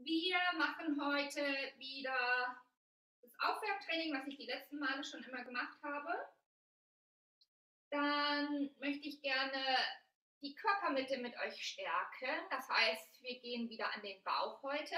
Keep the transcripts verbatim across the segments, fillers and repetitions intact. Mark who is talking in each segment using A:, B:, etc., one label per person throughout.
A: Wir machen heute wieder das Aufwärmtraining, was ich die letzten Male schon immer gemacht habe. Dann möchte ich gerne die Körpermitte mit euch stärken. Das heißt, wir gehen wieder an den Bauch heute.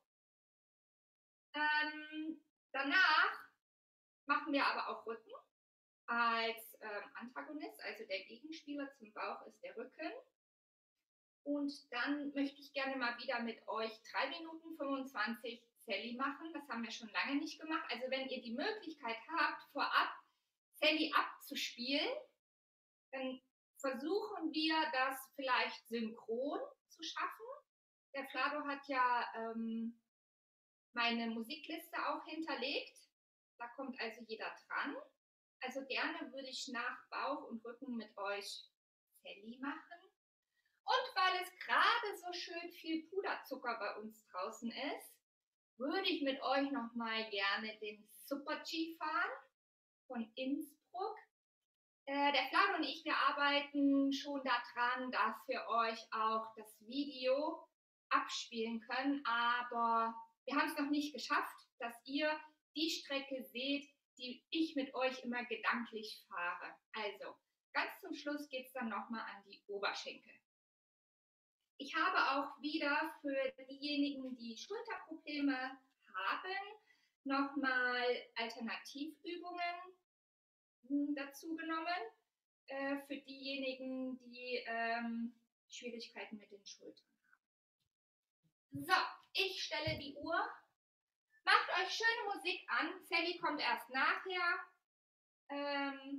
A: Ähm, danach machen wir aber auch Rücken als ähm, Antagonist, also der Gegenspieler zum Bauch ist der Rücken. Und dann möchte ich gerne mal wieder mit euch drei Minuten fünfundzwanzig Sally machen. Das haben wir schon lange nicht gemacht. Also wenn ihr die Möglichkeit habt, vorab Sally abzuspielen, dann versuchen wir das vielleicht synchron zu schaffen. Der Flado hat ja ähm, meine Musikliste auch hinterlegt. Da kommt also jeder dran. Also gerne würde ich nach Bauch und Rücken mit euch Sally machen. Und weil es gerade so schön viel Puderzucker bei uns draußen ist, würde ich mit euch noch mal gerne den Super-G fahren von Innsbruck. Äh, der Flado und ich, wir arbeiten schon daran, dass wir euch auch das Video abspielen können, aber wir haben es noch nicht geschafft, dass ihr die Strecke seht, die ich mit euch immer gedanklich fahre. Also, ganz zum Schluss geht es dann nochmal an die Oberschenkel. Ich habe auch wieder für diejenigen, die Schulterprobleme haben, nochmal Alternativübungen dazu genommen. Äh, für diejenigen, die ähm, Schwierigkeiten mit den Schultern haben. So, ich stelle die Uhr. Macht euch schöne Musik an. Sally kommt erst nachher. Ähm,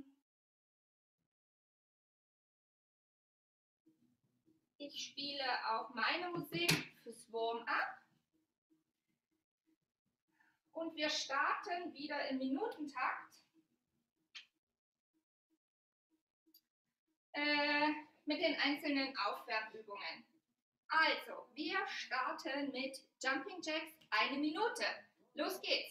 A: Ich spiele auch meine Musik fürs Warm-up. Und wir starten wieder im Minutentakt äh, mit den einzelnen Aufwärmübungen. Also, wir starten mit Jumping Jacks eine Minute. Los geht's.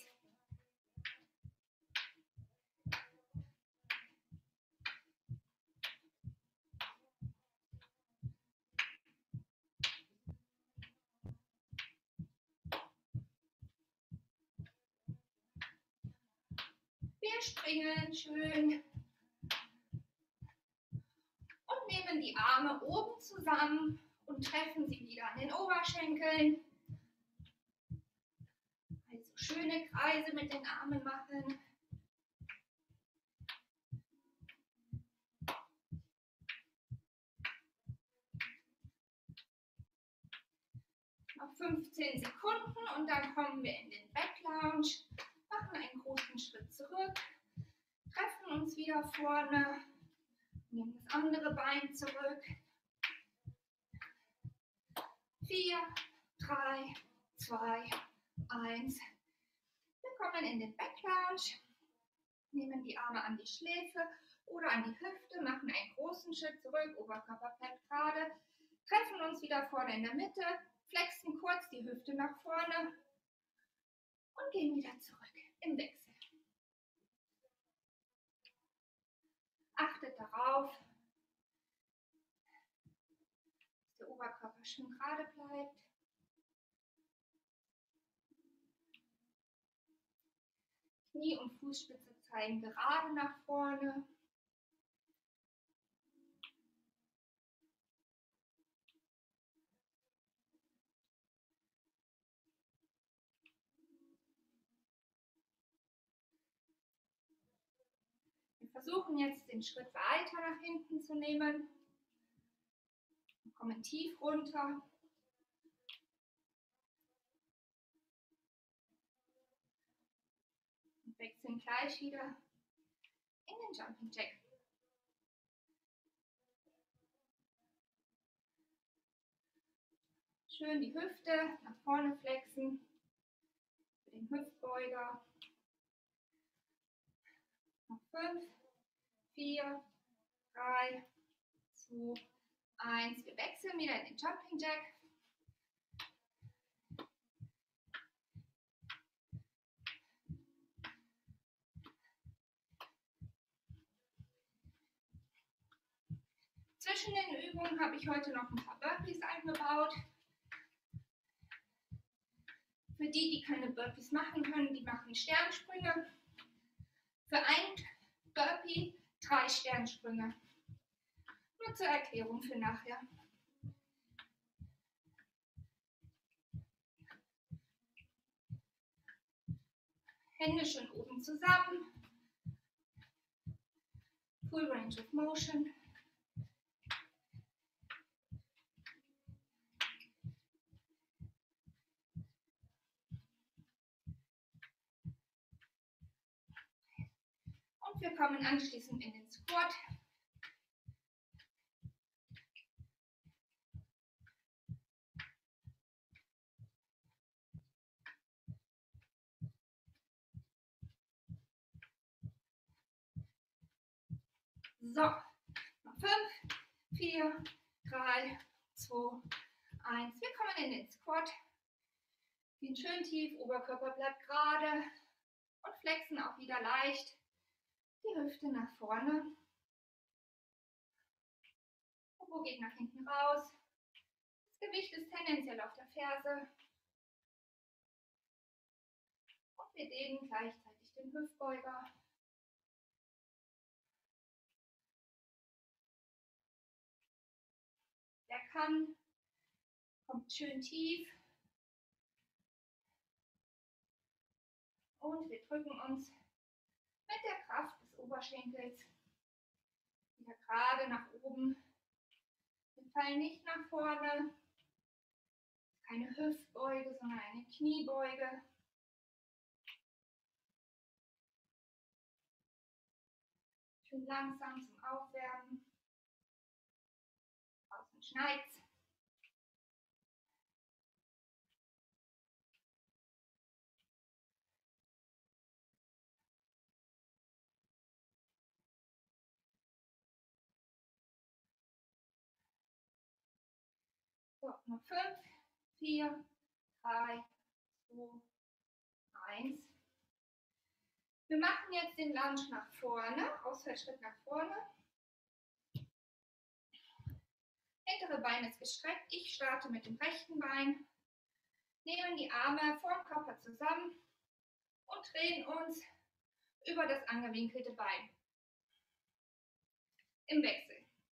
A: Wir springen schön und nehmen die Arme oben zusammen und treffen sie wieder an den Oberschenkeln. Also schöne Kreise mit den Armen machen. Noch fünfzehn Sekunden und dann kommen wir in den Back Lounge, machen einen großen Schritt zurück, treffen uns wieder vorne, nehmen das andere Bein zurück. vier, drei, zwei, eins. Wir kommen in den Back Lounge, nehmen die Arme an die Schläfe oder an die Hüfte, machen einen großen Schritt zurück, Oberkörper bleibt gerade, treffen uns wieder vorne in der Mitte, flexen kurz die Hüfte nach vorne und gehen wieder zurück im Wechsel. Achtet darauf, dass der Oberkörper schön gerade bleibt. Knie und Fußspitze zeigen gerade nach vorne. Wir versuchen jetzt den Schritt weiter nach hinten zu nehmen. Wir kommen tief runter. Und wechseln gleich wieder in den Jumping Jack. Schön die Hüfte nach vorne flexen. Für den Hüftbeuger. Noch fünf, vier, drei, zwei, eins. Wir wechseln wieder in den Jumping Jack. Zwischen den Übungen habe ich heute noch ein paar Burpees eingebaut. Für die, die keine Burpees machen können, die machen Sternsprünge. Für ein Burpee drei Sternsprünge. Nur zur Erklärung für nachher. Hände schön oben zusammen. Full Range of Motion. Und wir kommen anschließend in den Squat. So, noch fünf, vier, drei, zwei, eins. Wir kommen in den Squat. Gehen schön tief, Oberkörper bleibt gerade und flexen auch wieder leicht die Hüfte nach vorne. Popo geht nach hinten raus. Das Gewicht ist tendenziell auf der Ferse. Und wir dehnen gleichzeitig den Hüftbeuger. Wer kann, kommt schön tief. Und wir drücken uns mit der Kraft des Oberschenkels wieder gerade nach oben. Wir fallen nicht nach vorne. Keine Hüftbeuge, sondern eine Kniebeuge. Schön langsam zum Aufwärmen. Außen schneit's. So, noch fünf, vier, drei, zwei, eins. Wir machen jetzt den Lunge nach vorne, Ausfallschritt nach vorne. Hintere Bein ist gestreckt. Ich starte mit dem rechten Bein. Nehmen die Arme vorm Körper zusammen und drehen uns über das angewinkelte Bein. Im Wechsel.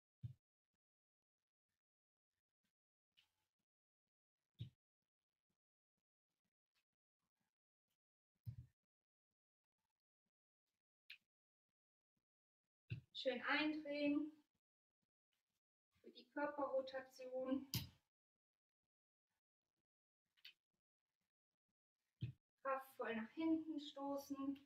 A: Schön eindrehen für die Körperrotation. Kraftvoll nach hinten stoßen.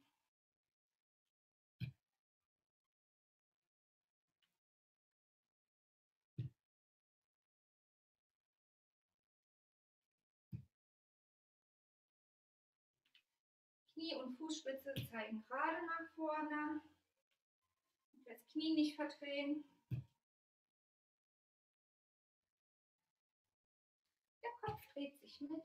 A: Knie und Fußspitze zeigen gerade nach vorne. Das Knie nicht verdrehen. Der Kopf dreht sich mit.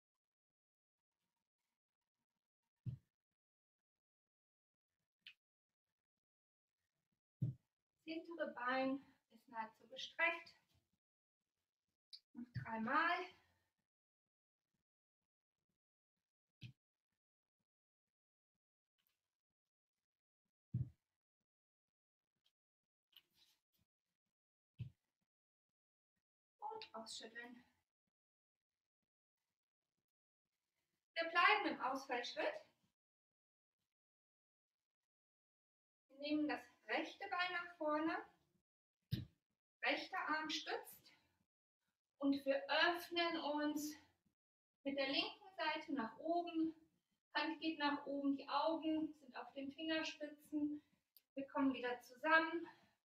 A: Das hintere Bein ist nahezu gestreckt. Noch dreimal. Und ausschütteln. Wir bleiben im Ausfallschritt. Wir nehmen das rechte Bein nach vorne. Rechter Arm stützt. Und wir öffnen uns mit der linken Seite nach oben. Hand geht nach oben, die Augen sind auf den Fingerspitzen. Wir kommen wieder zusammen.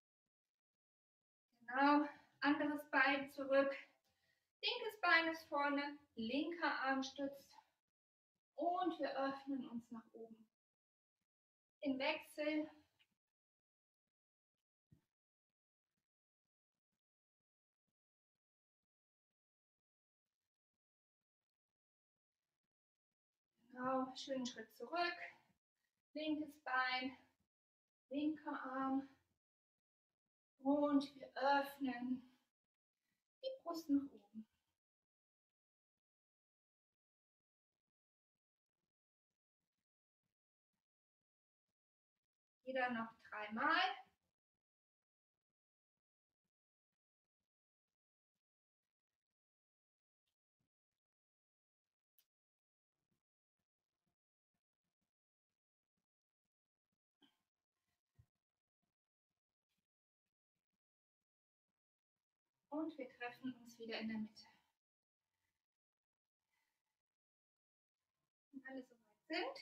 A: Genau, anderes Bein zurück. Linkes Bein ist vorne, linker Arm stützt. Und wir öffnen uns nach oben. Im Wechsel. Genau, schönen Schritt zurück. Linkes Bein, linker Arm. Und wir öffnen die Brust nach oben. Wieder noch dreimal. Und wir treffen uns wieder in der Mitte. Wenn alle soweit sind,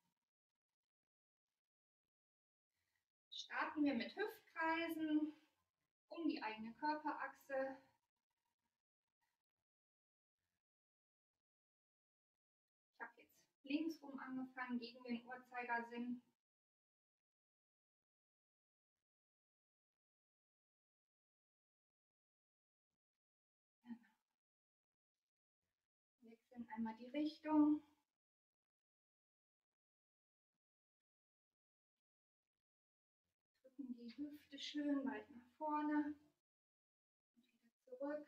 A: starten wir mit Hüftkreisen um die eigene Körperachse. Ich habe jetzt linksrum angefangen, gegen den Uhrzeigersinn. Wechseln einmal die Richtung. Drücken die Hüfte schön weit nach vorne. Und wieder zurück.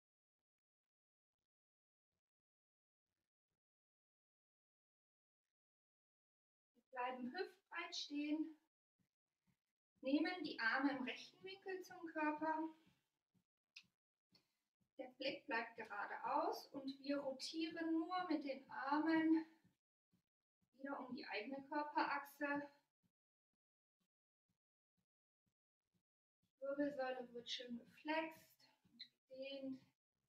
A: Wir bleiben hüftbreit stehen. Nehmen die Arme im rechten Winkel zum Körper. Der Blick bleibt geradeaus und wir rotieren nur mit den Armen wieder um die eigene Körperachse. Die Wirbelsäule wird schön geflext und gedehnt.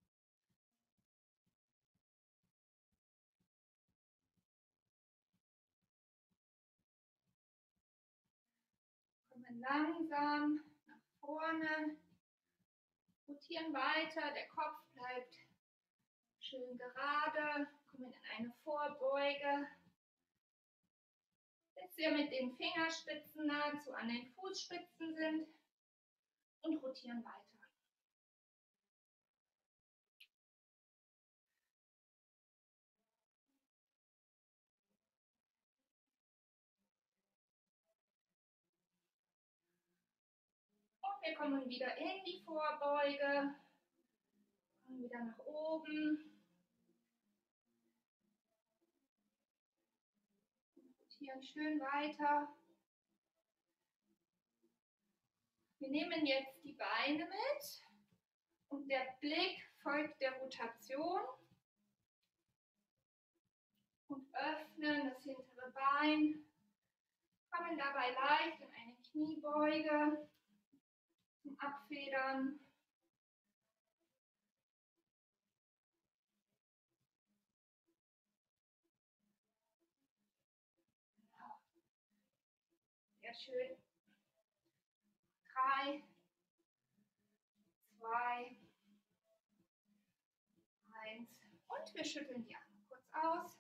A: Kommen langsam nach vorne. Rotieren weiter, der Kopf bleibt schön gerade, kommen in eine Vorbeuge. Bis wir mit den Fingerspitzen nahezu an den Fußspitzen sind und rotieren weiter. Und wir kommen wieder in die Vorbeuge, kommen wieder nach oben. Rotieren schön weiter. Wir nehmen jetzt die Beine mit und der Blick folgt der Rotation und öffnen das hintere Bein, kommen dabei leicht in eine Kniebeuge zum Abfedern. Sehr schön. Drei, zwei, eins und wir schütteln die Arme kurz aus.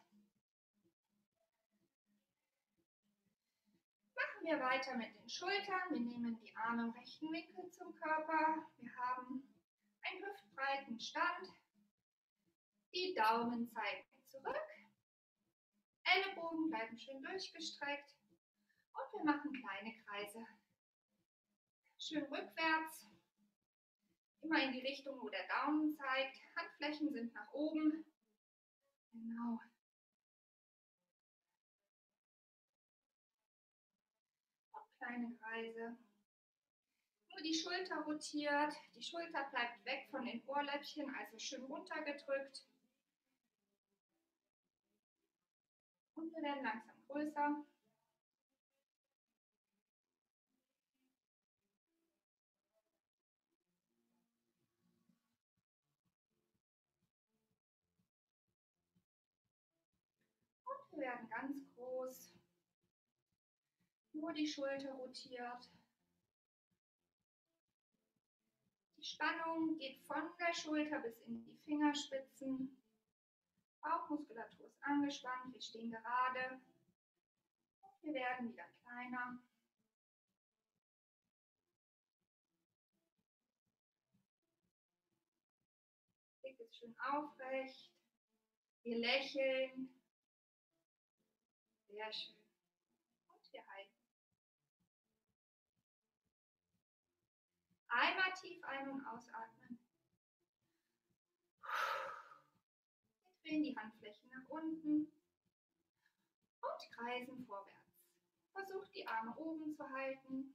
A: Machen wir weiter mit den Schultern. Wir nehmen die Arme im rechten Winkel zum Körper. Wir haben einen hüftbreiten Stand. Die Daumen zeigen zurück. Ellenbogen bleiben schön durchgestreckt. Und wir machen kleine Kreise. Schön rückwärts. Immer in die Richtung, wo der Daumen zeigt. Handflächen sind nach oben. Genau. Und kleine Kreise. Nur die Schulter rotiert. Die Schulter bleibt weg von den Ohrläppchen, also schön runtergedrückt. Und wir werden langsam größer. Und wir werden ganz groß. Nur die Schulter rotiert. Die Spannung geht von der Schulter bis in die Fingerspitzen. Bauchmuskulatur ist angespannt, wir stehen gerade. Und wir werden wieder kleiner. Blick ist schön aufrecht. Wir lächeln. Sehr schön. Und wir halten. Einmal tief ein- und ausatmen. Wir drehen die Handflächen nach unten und kreisen vorwärts. Versucht die Arme oben zu halten.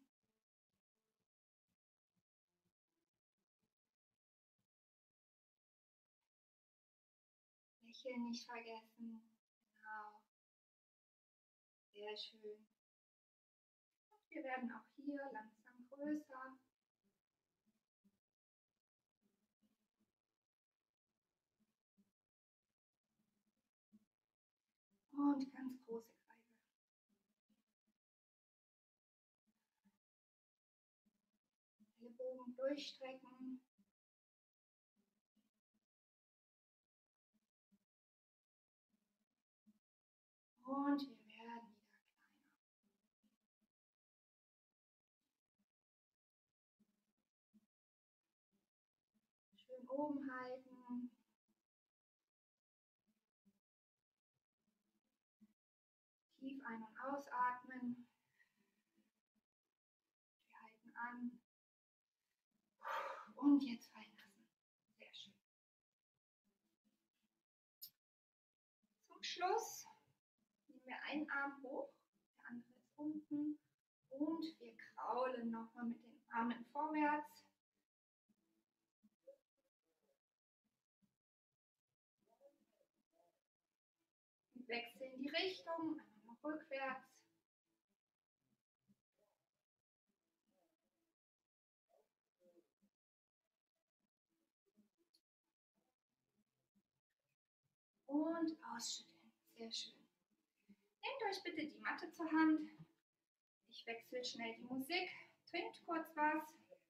A: Lächeln nicht vergessen. Genau. Sehr schön. Und wir werden auch hier langsam größer. Und ganz große Kreise. Ellenbogen durchstrecken. Und wir werden wieder kleiner. Schön oben halten. Tief ein- und ausatmen. Wir halten an. Und jetzt fallen lassen. Sehr schön. Zum Schluss nehmen wir einen Arm hoch, der andere ist unten. Und wir kraulen nochmal mit den Armen vorwärts. Und wechseln die Richtung, einmal noch rückwärts. Und ausschütteln. Sehr schön. Nehmt euch bitte die Matte zur Hand. Ich wechsle schnell die Musik. Trinkt kurz was.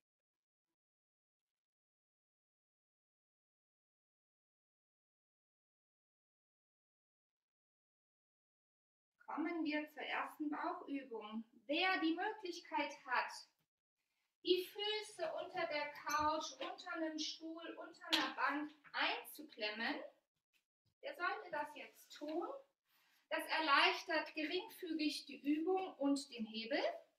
A: Kommen wir zur ersten Bauchübung. Wer die Möglichkeit hat, die Füße unter der Couch, unter einem Stuhl, unter einer Bank einzuklemmen, der sollte das jetzt tun. Das erleichtert geringfügig die Übung und den Hebel.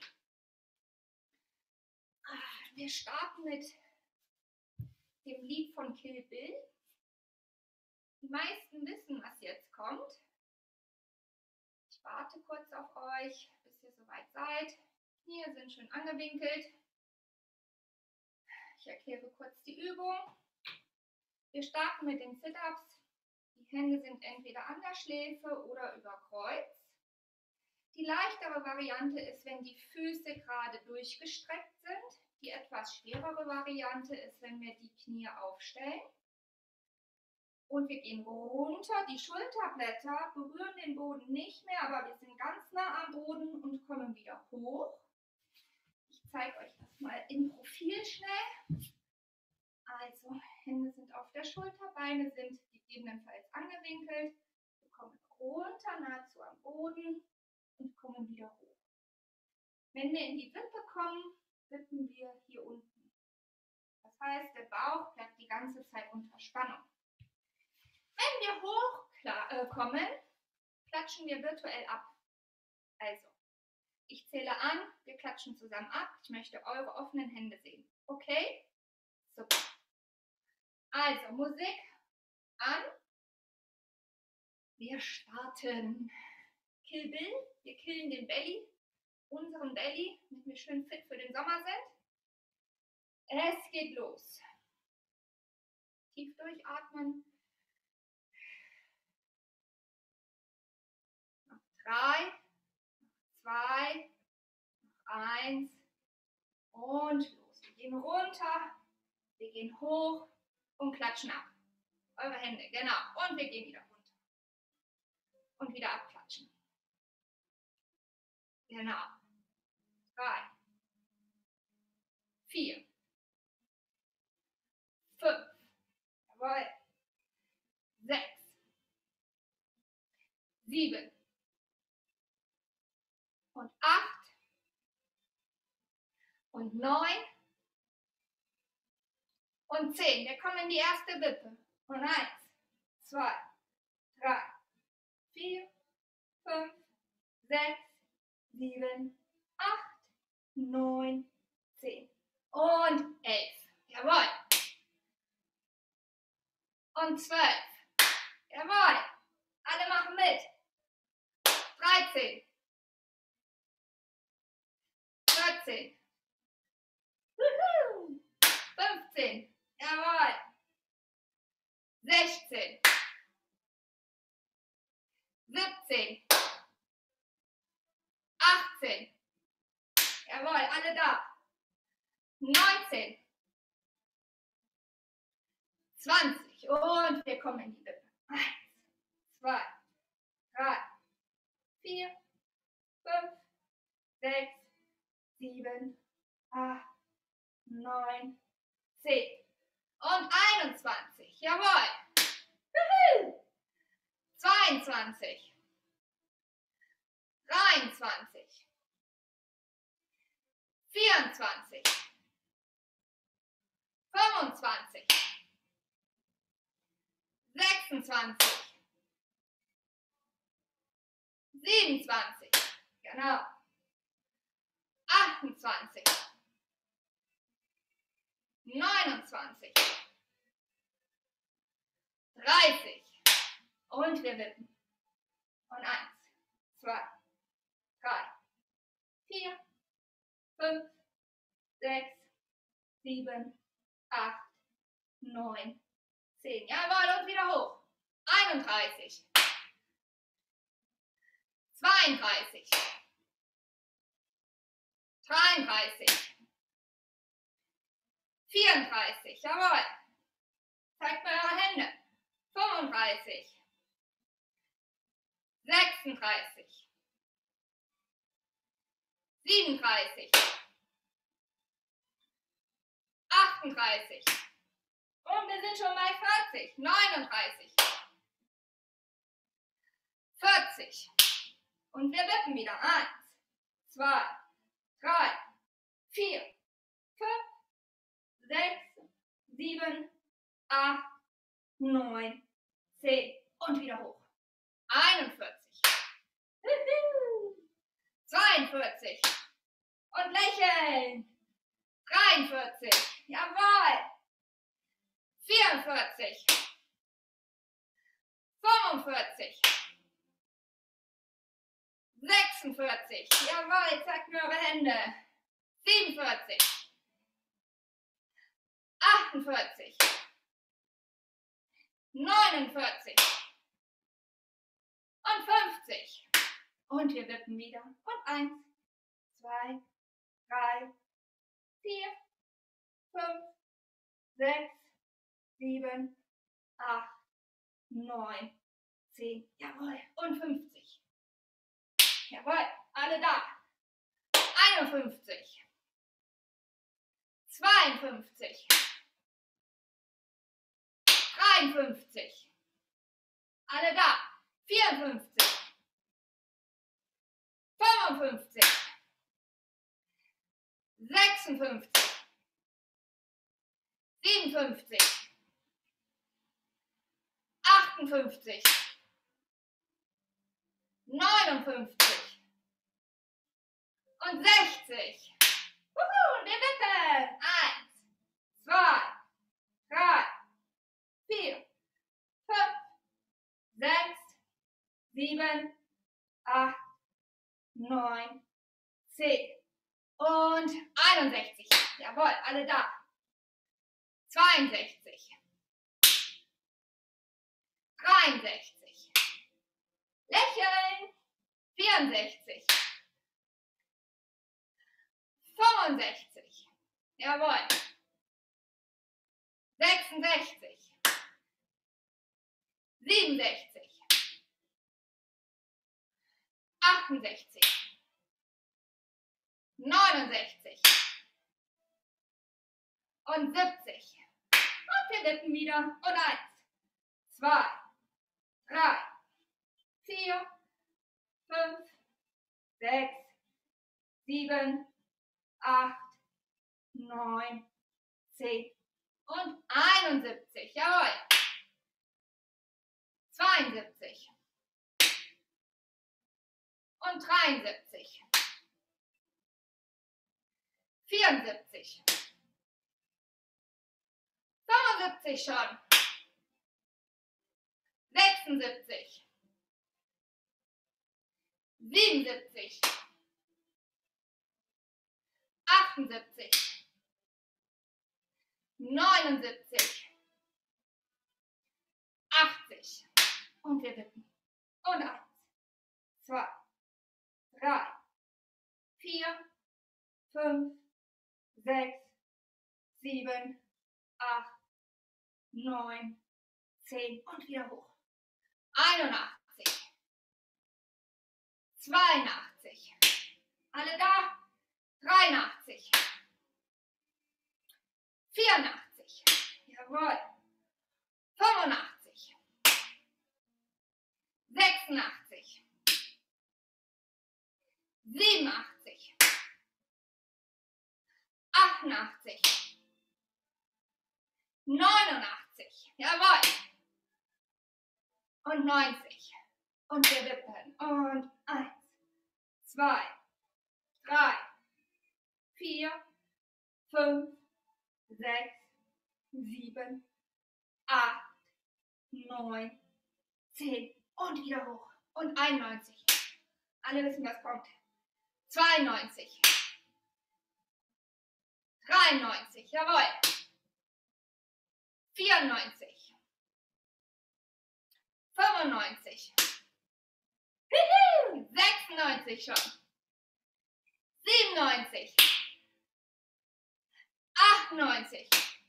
A: Wir starten mit dem Lied von Kill Bill. Die meisten wissen, was jetzt kommt. Ich warte kurz auf euch, bis ihr soweit seid. Knie sind schön angewinkelt. Ich erkläre kurz die Übung. Wir starten mit den Sit-Ups. Die Hände sind entweder an der Schläfe oder über Kreuz. Die leichtere Variante ist, wenn die Füße gerade durchgestreckt sind. Die etwas schwerere Variante ist, wenn wir die Knie aufstellen. Und wir gehen runter. Die Schulterblätter berühren den Boden nicht mehr, aber wir sind ganz nah am Boden und kommen wieder hoch. Ich zeige euch das mal im Profil schnell. Also, Hände sind auf der Schulter, Beine sind gegebenenfalls angewinkelt. Wir kommen runter, nahezu am Boden und kommen wieder hoch. Wenn wir in die Wippe kommen, wippen wir hier unten. Das heißt, der Bauch bleibt die ganze Zeit unter Spannung. Wenn wir hochkommen, klatschen wir virtuell ab. Also, ich zähle an, wir klatschen zusammen ab. Ich möchte eure offenen Hände sehen. Okay? Super. Also, Musik an. Wir starten. Kill Bill. Wir killen den Belly. Unseren Belly, damit wir schön fit für den Sommer sind. Es geht los. Tief durchatmen. Noch drei, zwei, eins und los. Wir gehen runter, wir gehen hoch und klatschen ab. Eure Hände, genau. Und wir gehen wieder runter. Und wieder abklatschen. Genau. Drei, vier, fünf, jawohl, sechs, sieben und acht und neun und zehn. Wir kommen in die erste Wippe. Und eins, zwei, drei, vier, fünf, sechs, sieben, acht, neun, zehn und elf. Jawohl. Und zwölf. Jawohl. Alle machen mit. dreizehn. sechzehn, siebzehn, achtzehn, jawohl, alle da, neunzehn, zwanzig und wir kommen in die Wippe. eins, zwei, drei, vier, fünf, sechs, sieben, acht, neun, zehn und einundzwanzig, jawohl. zweiundzwanzig, dreiundzwanzig, vierundzwanzig, fünfundzwanzig, sechsundzwanzig, siebenundzwanzig, genau, achtundzwanzig, neunundzwanzig, dreißig und wir wippen. Und eins, zwei, drei, vier, fünf, sechs, sieben, acht, neun, zehn. Jawohl, und wieder hoch. einunddreißig, zweiunddreißig, dreiunddreißig, vierunddreißig. Jawohl. Zeigt mir eure Hände. fünfunddreißig, sechsunddreißig, siebenunddreißig, achtunddreißig und wir sind schon bei vierzig, neununddreißig, vierzig und wir wippen wieder. eins, zwei, drei, vier, fünf, sechs, sieben, acht, neun, zehn und wieder hoch. einundvierzig, zweiundvierzig und lächeln. dreiundvierzig, jawohl. vierundvierzig, fünfundvierzig, sechsundvierzig, jawohl, zeigt mir eure Hände. siebenundvierzig, achtundvierzig, neunundvierzig und fünfzig. Und wir wippen wieder. Und eins, zwei, drei, vier, fünf, sechs, sieben, acht, neun, zehn. Jawohl. Und fünfzig. Jawohl. Alle da. einundfünfzig. zweiundfünfzig. dreiundfünfzig. Alle da. vierundfünfzig. fünfundfünfzig. sechsundfünfzig. siebenundfünfzig. achtundfünfzig. neunundfünfzig. Und sechzig. Wuhu, wir wippen. Eins, zwei, drei, vier, fünf, sechs, sieben, acht, neun, zehn und einundsechzig. Jawohl, alle da. zweiundsechzig. dreiundsechzig. Lächeln. vierundsechzig. fünfundsechzig. Jawohl. sechsundsechzig. siebenundsechzig. achtundsechzig. neunundsechzig. Und siebzig. Und wir wippen wieder. Und eins, zwei, drei, vier, fünf, sechs, sieben, acht, neun, zehn und einundsiebzig. Jawohl. zweiundsiebzig. Und dreiundsiebzig. vierundsiebzig. fünfundsiebzig schon. sechsundsiebzig. siebenundsiebzig. achtundsiebzig. neunundsiebzig. Und wir wippen. Und eins, zwei, drei, vier, fünf, sechs, sieben, acht, neun, zehn und wieder hoch. einundachtzig, zweiundachtzig, alle da, dreiundachtzig, vierundachtzig, jawohl, fünfundachtzig, sechsundachtzig, siebenundachtzig, achtundachtzig, neunundachtzig, jawohl, und neunzig, und wir wippen, und eins, zwei, drei, vier, fünf, sechs, sieben, acht, neun, zehn und wieder hoch. Und einundneunzig. Alle wissen, was kommt. zweiundneunzig. dreiundneunzig. Jawohl. vierundneunzig. fünfundneunzig. sechsundneunzig schon. siebenundneunzig. achtundneunzig.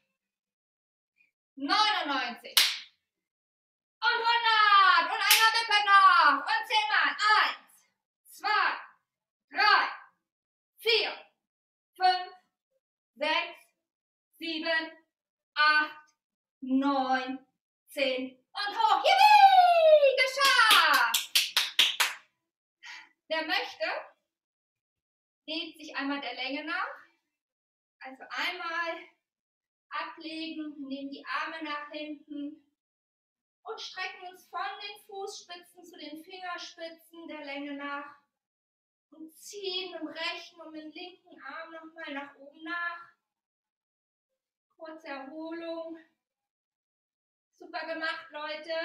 A: neunundneunzig. Und hundert. Und einmal Wippe noch. Und zehnmal. Eins, zwei, drei, vier, fünf, sechs, sieben, acht, neun, zehn und hoch. Yippie! Geschafft! Wer möchte, dehnt sich einmal der Länge nach. Also einmal ablegen, nehmen die Arme nach hinten und strecken uns von den Fußspitzen zu den Fingerspitzen der Länge nach und ziehen im rechten und im linken Arm nochmal nach oben nach. Kurze Erholung. Super gemacht, Leute.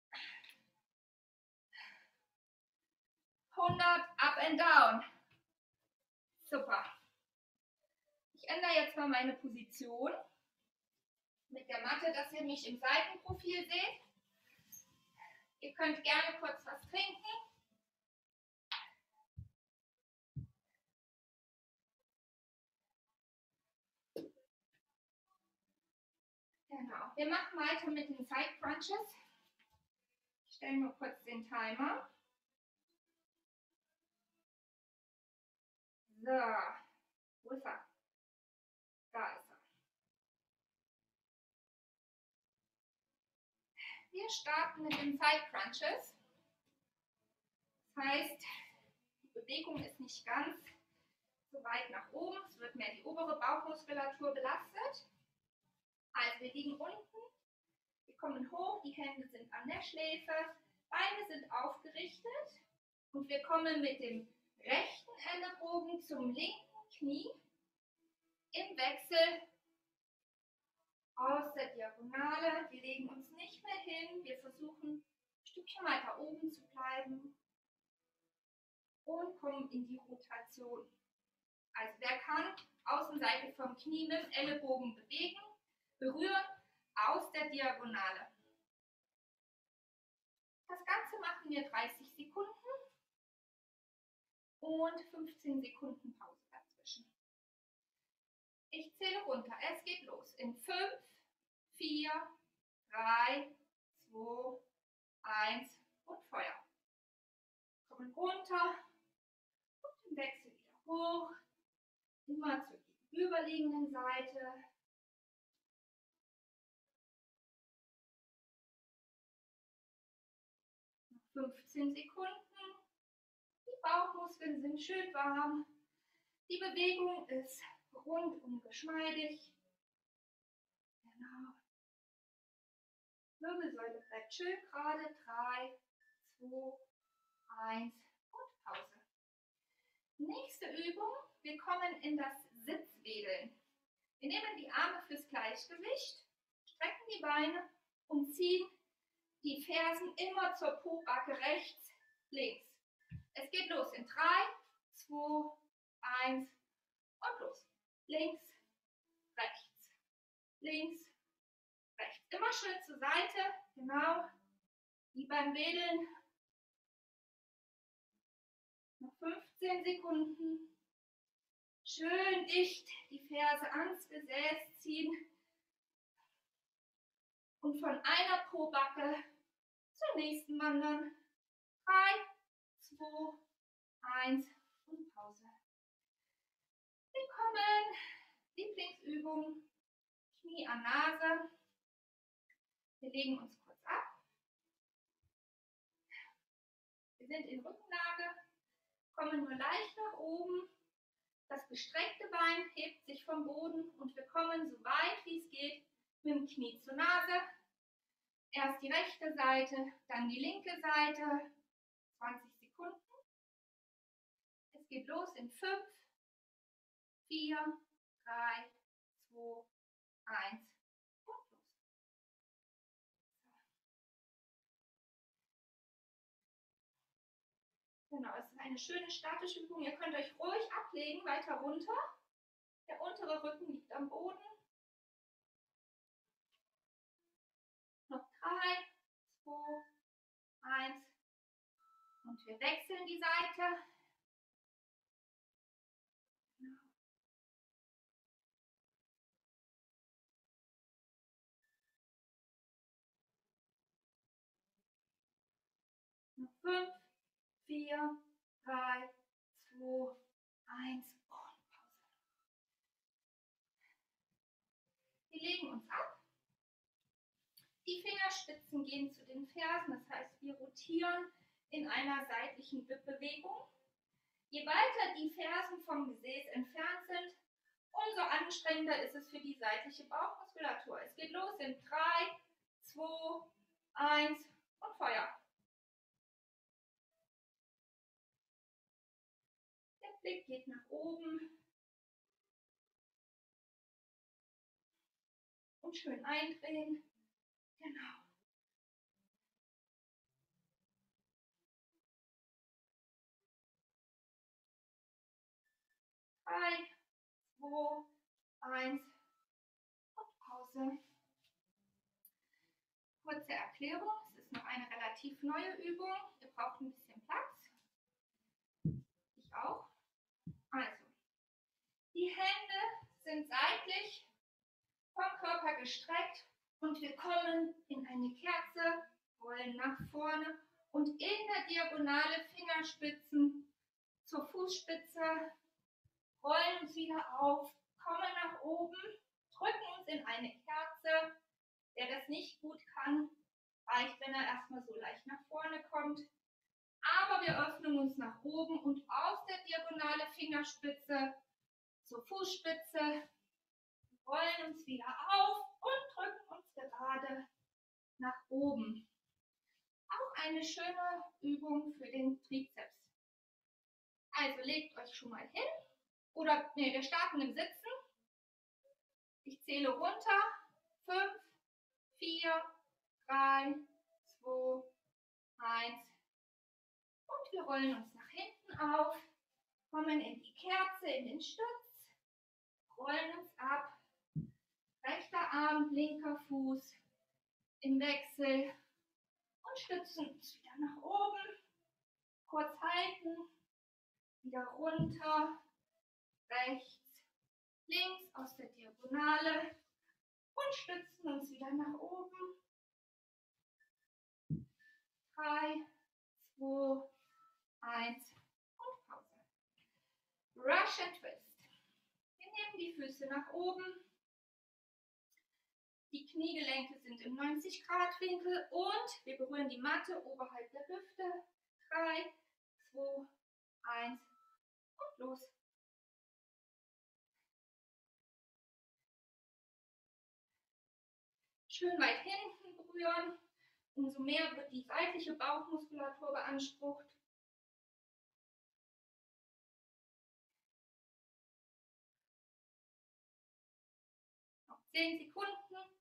A: hundert up and down. Super. Ich ändere jetzt mal meine Position mit der Matte, dass ihr mich im Seitenprofil seht. Ihr könnt gerne kurz was trinken. Genau. Wir machen weiter mit den Side Crunches. Ich stelle nur kurz den Timer. So, wo ist er? Da ist er. Wir starten mit den Side Crunches. Das heißt, die Bewegung ist nicht ganz so weit nach oben. Es wird mehr die obere Bauchmuskulatur belastet. Also wir liegen unten, wir kommen hoch, die Hände sind an der Schläfe, Beine sind aufgerichtet und wir kommen mit dem rechten Ellenbogen zum linken Knie im Wechsel aus der Diagonale. Wir legen uns nicht mehr hin, wir versuchen ein Stückchen weiter oben zu bleiben und kommen in die Rotation. Also wer kann, Außenseite vom Knie mit dem Ellenbogen bewegen, berühren aus der Diagonale. Das Ganze machen wir dreißig Sekunden und fünfzehn Sekunden Pause dazwischen. Ich zähle runter. Es geht los. In fünf, vier, drei, zwei, eins und Feuer. Kommen runter und den Wechsel wieder hoch. Immer zur gegenüberliegenden Seite. fünfzehn Sekunden. Die Bauchmuskeln sind schön warm. Die Bewegung ist rundum geschmeidig. Genau. Wirbelsäule bleibt schön gerade. drei, zwei, eins und Pause. Nächste Übung. Wir kommen in das Sitzwedeln. Wir nehmen die Arme fürs Gleichgewicht, strecken die Beine und ziehen die Fersen immer zur Po-Backe rechts, links. Es geht los in drei, zwei, eins und los. Links, rechts, links, rechts. Immer schön zur Seite, genau. Wie beim Wedeln. Noch fünfzehn Sekunden. Schön dicht die Ferse ans Gesäß ziehen. Und von einer Pobacke zur nächsten wandern. drei, zwei, eins und Pause. Willkommen. Lieblingsübung. Knie an Nase. Wir legen uns kurz ab. Wir sind in Rückenlage, kommen nur leicht nach oben. Das gestreckte Bein hebt sich vom Boden und wir kommen so weit wie es geht mit dem Knie zur Nase. Erst die rechte Seite, dann die linke Seite. zwanzig Sekunden. Es geht los in fünf, vier, drei, zwei, eins und los. Genau, es ist eine schöne statische Übung. Ihr könnt euch ruhig ablegen, weiter runter. Der untere Rücken liegt am Boden. Noch drei, zwei, eins. Und wir wechseln die Seite. Genau. Noch fünf, vier, drei, zwei, eins und Pause. Wir legen uns ab. Die Fingerspitzen gehen zu den Fersen, das heißt, wir rotieren in einer seitlichen Wippbewegung. Je weiter die Fersen vom Gesäß entfernt sind, umso anstrengender ist es für die seitliche Bauchmuskulatur. Es geht los in drei, zwei, eins und Feuer. Der Blick geht nach oben und schön eindrehen. Genau. drei, zwei, eins und Pause. Kurze Erklärung, es ist noch eine relativ neue Übung. Ihr braucht ein bisschen Platz. Ich auch. Also, die Hände sind seitlich vom Körper gestreckt und wir kommen in eine Kerze, rollen nach vorne und in der Diagonale Fingerspitzen zur Fußspitze, rollen uns wieder auf, kommen nach oben, drücken uns in eine Kerze. Wer das nicht gut kann, reicht, wenn er erstmal so leicht nach vorne kommt. Aber wir öffnen uns nach oben und aus der Diagonale Fingerspitze zur Fußspitze, rollen uns wieder auf und drücken uns gerade nach oben. Auch eine schöne Übung für den Trizeps. Also legt euch schon mal hin. Oder, nee, wir starten im Sitzen. Ich zähle runter. fünf, vier, drei, zwei, eins. Und wir rollen uns nach hinten auf, kommen in die Kerze, in den Stütz, rollen uns ab. Rechter Arm, linker Fuß im Wechsel und stützen uns wieder nach oben. Kurz halten, wieder runter, rechts, links aus der Diagonale und stützen uns wieder nach oben. drei, zwei, eins und Pause. Russian Twist. Wir nehmen die Füße nach oben. Die Kniegelenke sind im neunzig Grad Winkel und wir berühren die Matte oberhalb der Hüfte. drei, zwei, eins und los. Schön weit hinten berühren. Umso mehr wird die seitliche Bauchmuskulatur beansprucht. Noch zehn Sekunden.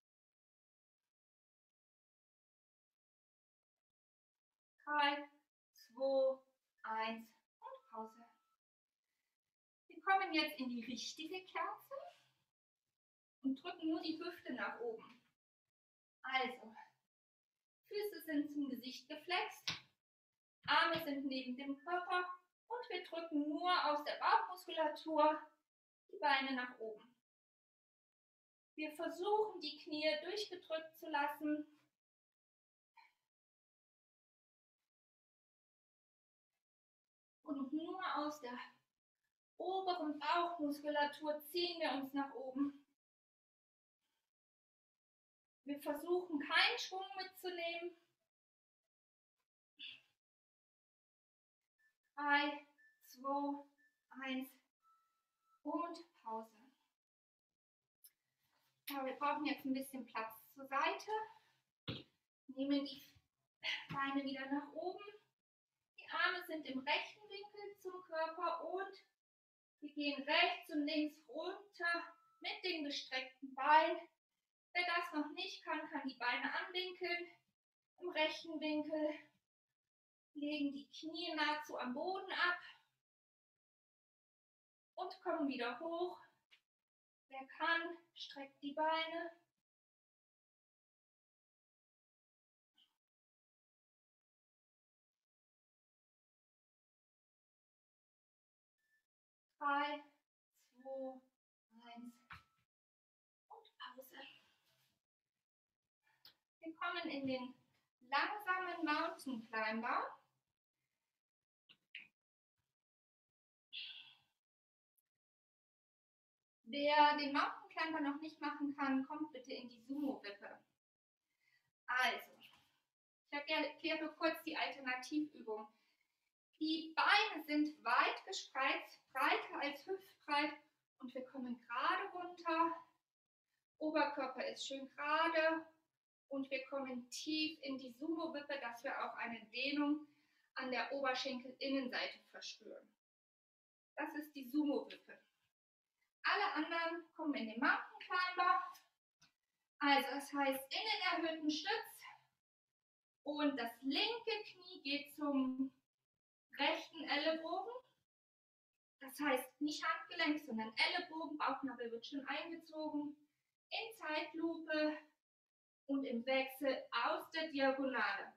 A: drei, zwei, eins und Pause. Wir kommen jetzt in die richtige Kerze und drücken nur die Hüfte nach oben. Also, Füße sind zum Gesicht geflext, Arme sind neben dem Körper und wir drücken nur aus der Bauchmuskulatur die Beine nach oben. Wir versuchen, die Knie durchgedrückt zu lassen. Und nur aus der oberen Bauchmuskulatur ziehen wir uns nach oben. Wir versuchen, keinen Schwung mitzunehmen. Drei, zwei, eins und Pause. Ja, wir brauchen jetzt ein bisschen Platz zur Seite. Nehmen die Beine wieder nach oben. Die Arme sind im rechten Winkel zum Körper und wir gehen rechts und links runter mit den gestreckten Beinen. Wer das noch nicht kann, kann die Beine anwinkeln. Im rechten Winkel legen die Knie nahezu am Boden ab und kommen wieder hoch. Wer kann, streckt die Beine. Drei, zwei, eins und Pause. Wir kommen in den langsamen Mountain Climber. Wer den Mountain Climber noch nicht machen kann, kommt bitte in die Sumo-Wippe. Also, ich erkläre kurz die Alternativübung. Die Beine sind weit gespreizt, breiter als hüftbreit und wir kommen gerade runter. Oberkörper ist schön gerade und wir kommen tief in die Sumo-Wippe, dass wir auch eine Dehnung an der Oberschenkelinnenseite verspüren. Das ist die Sumo-Wippe. Alle anderen kommen in den Mountain Climber. Also das heißt in den erhöhten Stütz und das linke Knie geht zum rechten Ellenbogen. Das heißt nicht Handgelenk, sondern Ellenbogen, Bauchnabel wird schon eingezogen. In Zeitlupe und im Wechsel aus der Diagonale.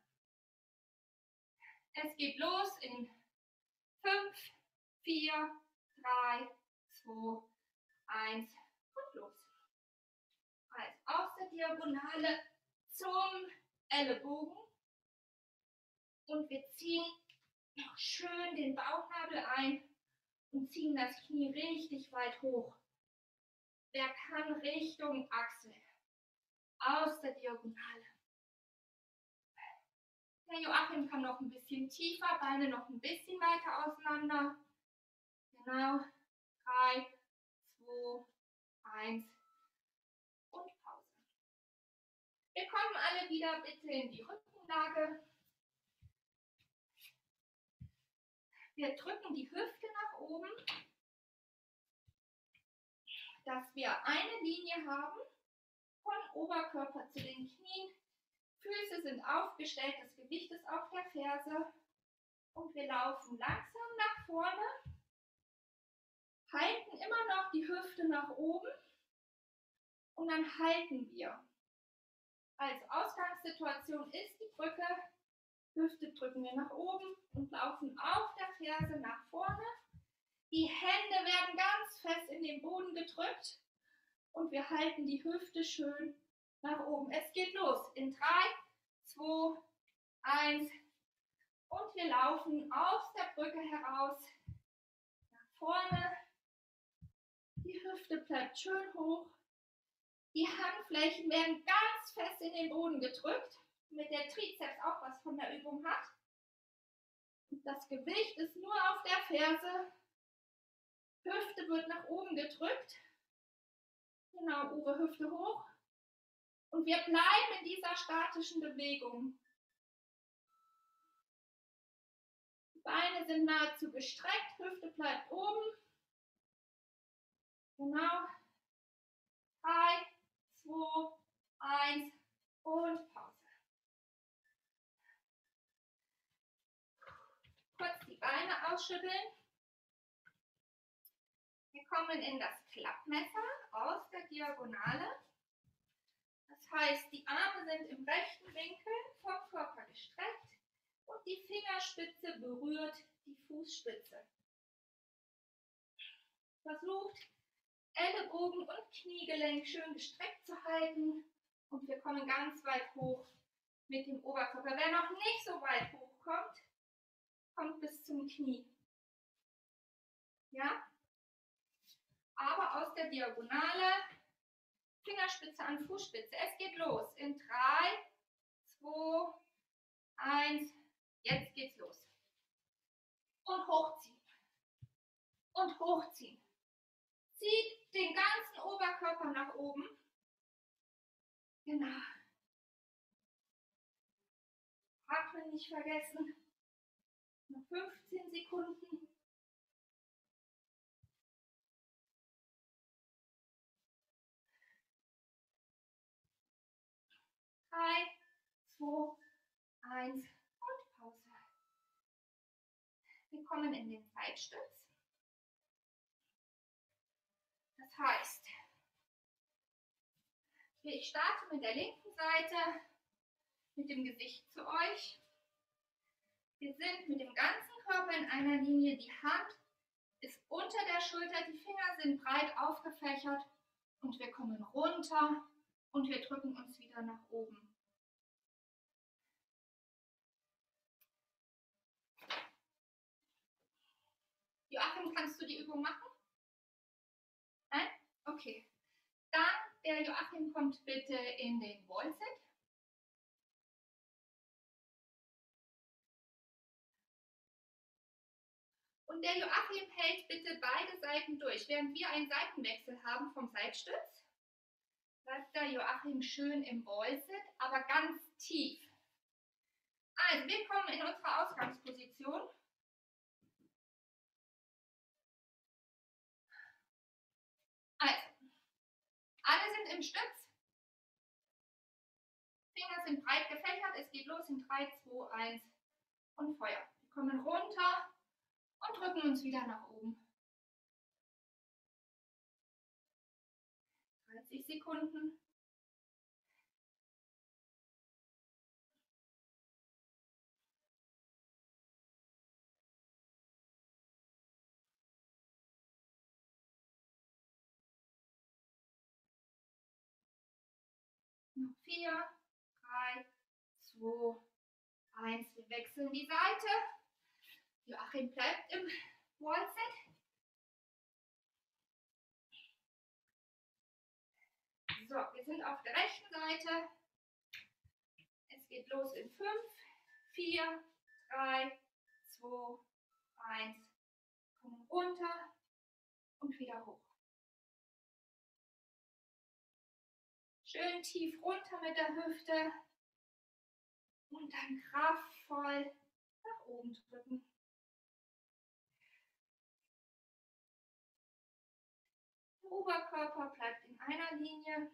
A: Es geht los in fünf, vier, drei, zwei, eins und los. Also aus der Diagonale zum Ellenbogen und wir ziehen noch schön den Bauchnabel ein und ziehen das Knie richtig weit hoch. Wer kann, Richtung Achsel. Aus der Diagonale. Der Joachim kann noch ein bisschen tiefer, Beine noch ein bisschen weiter auseinander. Genau. drei, zwei, eins und Pause. Wir kommen alle wieder bitte in die Rückenlage. Wir drücken die Hüfte nach oben, dass wir eine Linie haben von Oberkörper zu den Knien. Füße sind aufgestellt, das Gewicht ist auf der Ferse und wir laufen langsam nach vorne, halten immer noch die Hüfte nach oben und dann halten wir. Also Ausgangssituation ist die Brücke, Hüfte drücken wir nach oben und laufen auf der Ferse nach vorne. Die Hände werden ganz fest in den Boden gedrückt und wir halten die Hüfte schön nach oben. Es geht los in drei, zwei, eins und wir laufen aus der Brücke heraus nach vorne. Die Hüfte bleibt schön hoch. Die Handflächen werden ganz fest in den Boden gedrückt, damit der Trizeps auch was von der Übung hat. Und das Gewicht ist nur auf der Ferse. Hüfte wird nach oben gedrückt. Genau, obere Hüfte hoch. Und wir bleiben in dieser statischen Bewegung. Die Beine sind nahezu gestreckt, Hüfte bleibt oben. Genau. drei, zwei, eins und Pause. Kurz die Beine ausschütteln. Wir kommen in das Klappmesser aus der Diagonale. Das Das heißt, die Arme sind im rechten Winkel vom Körper gestreckt und die Fingerspitze berührt die Fußspitze. Versucht, Ellenbogen und Kniegelenk schön gestreckt zu halten und wir kommen ganz weit hoch mit dem Oberkörper. Wer noch nicht so weit hoch kommt, kommt bis zum Knie. Ja? Aber aus der Diagonale, Fingerspitze an Fußspitze. Es geht los in drei, zwei, eins. Jetzt geht's los. Und hochziehen. Und hochziehen. Zieht den ganzen Oberkörper nach oben. Genau. Atmen nicht vergessen. Noch fünfzehn Sekunden. drei, zwei, eins und Pause. Wir kommen in den Seitstütz. Das heißt, ich starte mit der linken Seite, mit dem Gesicht zu euch. Wir sind mit dem ganzen Körper in einer Linie. Die Hand ist unter der Schulter, die Finger sind breit aufgefächert und wir kommen runter und wir drücken uns wieder nach oben. Joachim, kannst du die Übung machen? Nein? Okay. Dann, der Joachim kommt bitte in den Wall-Sit. Und der Joachim hält bitte beide Seiten durch. Während wir einen Seitenwechsel haben vom Seitstütz, bleibt der Joachim schön im Wall-Sit, aber ganz tief. Also, wir kommen in unsere Ausgangsposition. Also, alle sind im Stütz. Finger sind breit gefächert. Es geht los in drei, zwei, eins und Feuer. Wir kommen runter und drücken uns wieder nach oben. dreißig Sekunden. Noch vier, drei, zwei, eins. Wir wechseln die Seite. Joachim bleibt im Wall-Sit. So, wir sind auf der rechten Seite. Es geht los in fünf, vier, drei, zwei, eins. Kommen runter und wieder hoch. Schön tief runter mit der Hüfte und dann kraftvoll nach oben drücken. Der Oberkörper bleibt in einer Linie.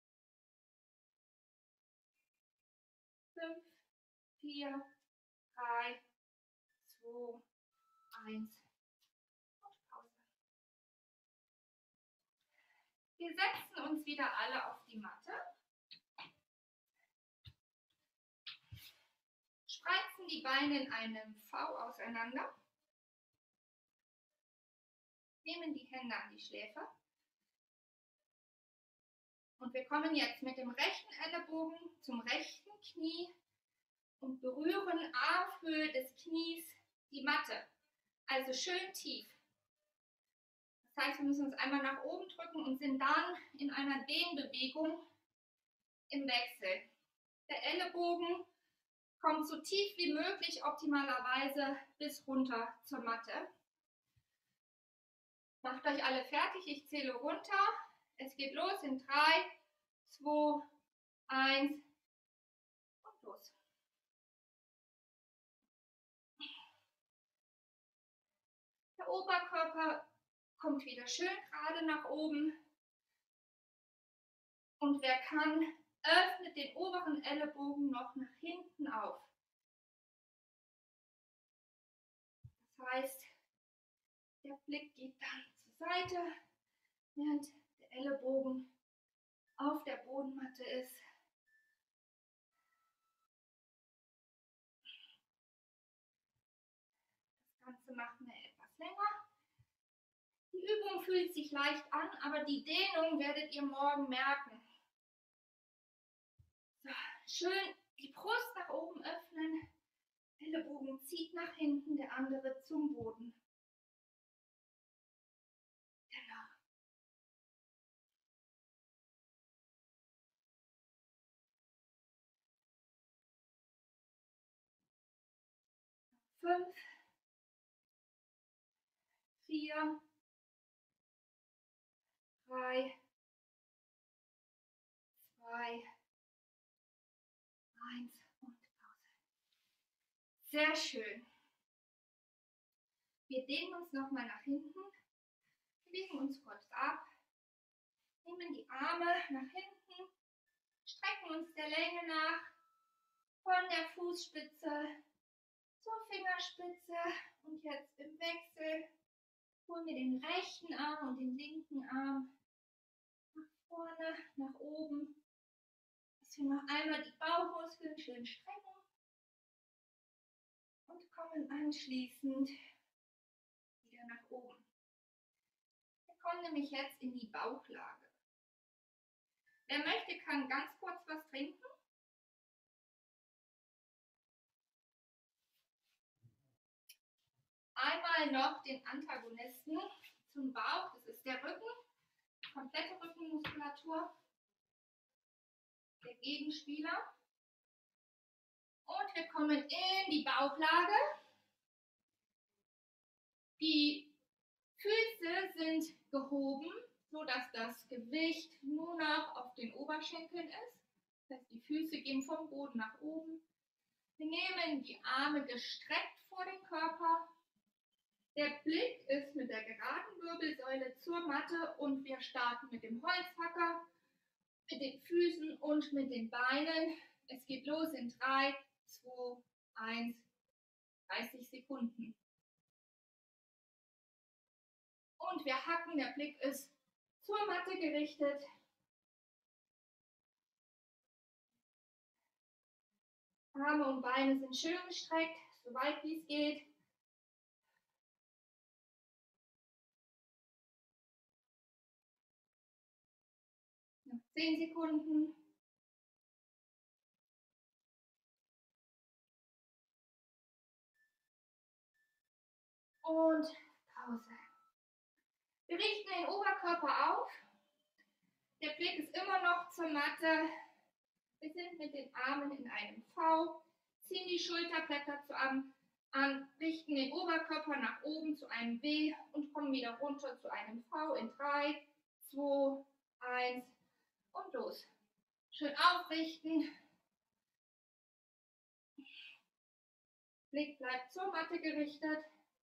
A: fünf, vier, drei, zwei, eins und Pause. Wir setzen uns wieder alle auf die Matte. Spreizen die Beine in einem V auseinander. Nehmen die Hände an die Schläfe. Und wir kommen jetzt mit dem rechten Ellenbogen zum rechten Knie und berühren auf Höhe des Knies die Matte. Also schön tief. Das heißt, wir müssen uns einmal nach oben drücken und sind dann in einer Dehnbewegung im Wechsel. Der Ellenbogen kommt so tief wie möglich, optimalerweise bis runter zur Matte. Macht euch alle fertig, ich zähle runter. Es geht los in drei, zwei, eins und los. Der Oberkörper kommt wieder schön gerade nach oben. Und wer kann, öffnet den oberen Ellenbogen noch nach hinten auf. Das heißt, der Blick geht dann zur Seite, während der Ellenbogen auf der Bodenmatte ist. Pause machen wir etwas länger. Die Übung fühlt sich leicht an, aber die Dehnung werdet ihr morgen merken. So, schön die Brust nach oben öffnen. Ellenbogen zieht nach hinten, der andere zum Boden. Genau. Fünf, vier, drei, zwei, eins und Pause. Sehr schön. Wir dehnen uns nochmal nach hinten, legen uns kurz ab, nehmen die Arme nach hinten, strecken uns der Länge nach, von der Fußspitze zur Fingerspitze und jetzt im Wechsel holen wir den rechten Arm und den linken Arm nach vorne, nach oben, dass wir noch einmal die Bauchmuskeln schön strecken und kommen anschließend wieder nach oben. Wir kommen nämlich jetzt in die Bauchlage. Wer möchte, kann ganz kurz was trinken. Einmal noch den Antagonisten zum Bauch, das ist der Rücken, die komplette Rückenmuskulatur, der Gegenspieler. Und wir kommen in die Bauchlage. Die Füße sind gehoben, sodass das Gewicht nur noch auf den Oberschenkeln ist. Das heißt, die Füße gehen vom Boden nach oben. Wir nehmen die Arme gestreckt vor den Körper. Der Blick ist mit der geraden Wirbelsäule zur Matte und wir starten mit dem Holzhacker, mit den Füßen und mit den Beinen. Es geht los in drei, zwei, eins, dreißig Sekunden. Und wir hacken, der Blick ist zur Matte gerichtet. Arme und Beine sind schön gestreckt, so weit wie es geht. Noch zehn Sekunden. Und Pause. Wir richten den Oberkörper auf. Der Blick ist immer noch zur Matte. Wir sind mit den Armen in einem V, ziehen die Schulterblätter zusammen an, richten den Oberkörper nach oben zu einem W und kommen wieder runter zu einem V in drei, zwei, eins und los. Schön aufrichten. Blick bleibt zur Matte gerichtet.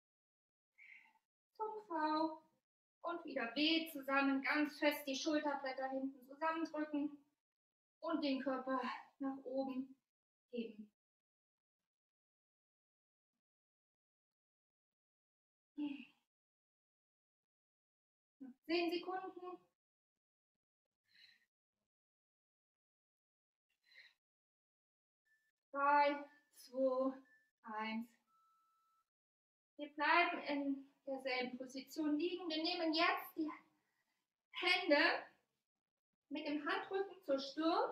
A: Zum V und wieder W zusammen, ganz fest die Schulterblätter hinten zusammendrücken und den Körper nach oben heben. Noch zehn Sekunden. drei, zwei, eins. Wir bleiben in derselben Position liegen. Wir nehmen jetzt die Hände mit dem Handrücken zur Stirn.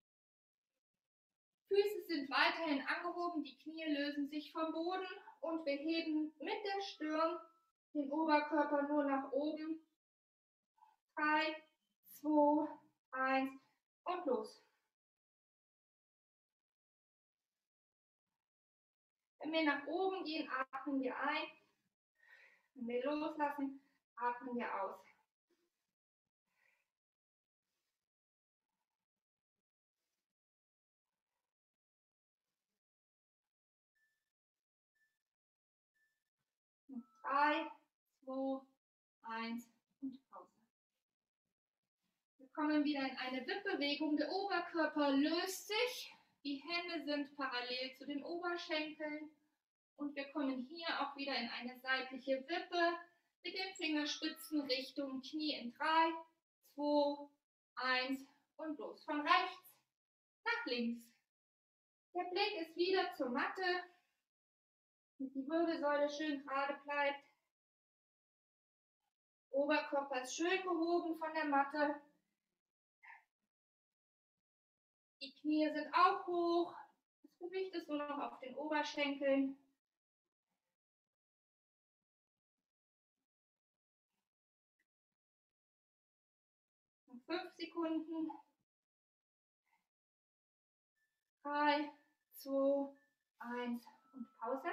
A: Füße sind weiterhin angehoben, die Knie lösen sich vom Boden und wir heben mit der Stirn den Oberkörper nur nach oben. drei, zwei, eins und los. Wenn wir nach oben gehen, atmen wir ein. Wenn wir loslassen, atmen wir aus. drei, zwei, eins und Pause. Wir kommen wieder in eine Wippbewegung. Der Oberkörper löst sich. Die Hände sind parallel zu den Oberschenkeln. Und wir kommen hier auch wieder in eine seitliche Wippe mit den Fingerspitzen Richtung Knie in drei, zwei, eins und los. Von rechts nach links. Der Blick ist wieder zur Matte. Die Wirbelsäule schön gerade bleibt. Oberkörper ist schön gehoben von der Matte. Die Knie sind auch hoch. Das Gewicht ist nur noch auf den Oberschenkeln. Und fünf Sekunden. Drei, zwei, eins und Pause.